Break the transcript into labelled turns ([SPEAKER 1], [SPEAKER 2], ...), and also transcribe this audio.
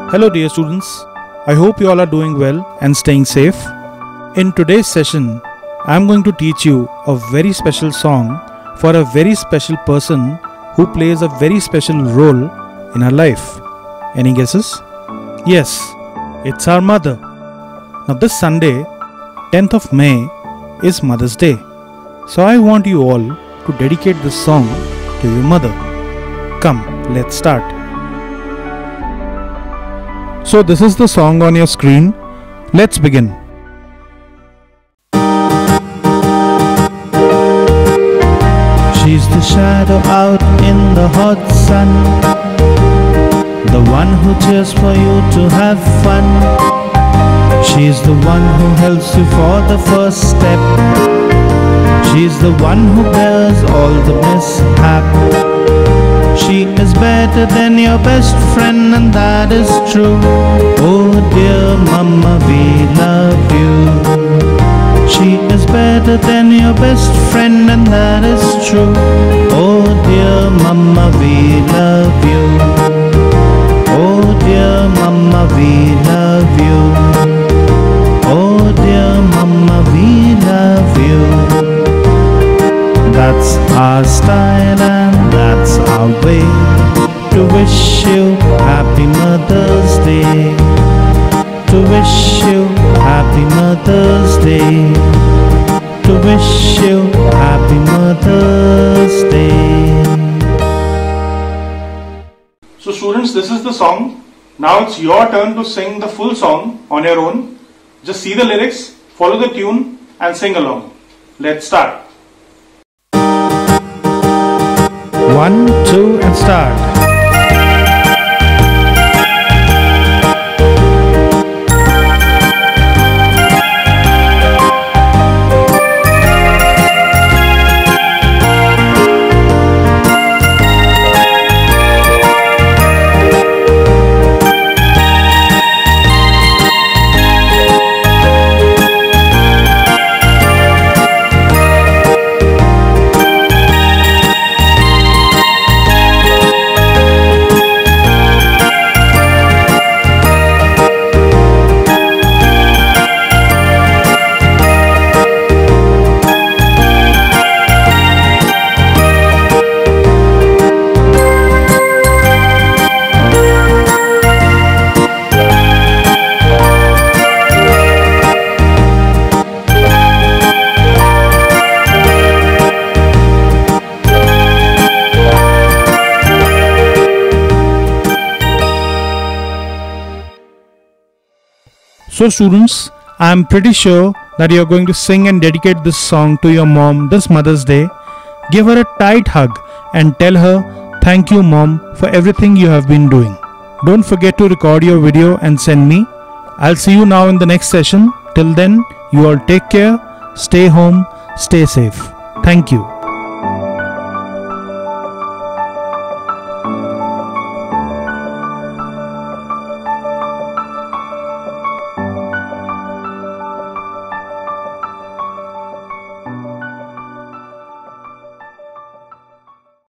[SPEAKER 1] Hello dear students, I hope you all are doing well and staying safe. In today's session, I am going to teach you a very special song for a very special person who plays a very special role in our life. Any guesses? Yes, it's our mother. Now this Sunday, 10th of May, is Mother's Day. So I want you all to dedicate this song to your mother. Come, let's start. So this is the song on your screen. Let's begin.
[SPEAKER 2] She's the shadow out in the hot sun, the one who cheers for you to have fun. She's the one who helps you for the first step. She's the one who bears all the mishap. She is better than your best friend, and that is true. Oh dear mama, we love you. She is better than your best friend, and that is true. Oh dear mama, we love you. Oh dear mama, we love you. Oh dear mama, we love you. That's our style and that's our way to wish you Happy Mother's Day. To wish you Happy Mother's Day. To wish you Happy Mother's Day.
[SPEAKER 1] So students, this is the song. Now it's your turn to sing the full song on your own. Just see the lyrics, follow the tune and sing along. Let's start.
[SPEAKER 2] 1, 2 and start.
[SPEAKER 1] So students, I am pretty sure that you are going to sing and dedicate this song to your mom this Mother's Day. Give her a tight hug and tell her, thank you mom for everything you have been doing. Don't forget to record your video and send me. I'll see you now in the next session. Till then, you all take care, stay home, stay safe. Thank you.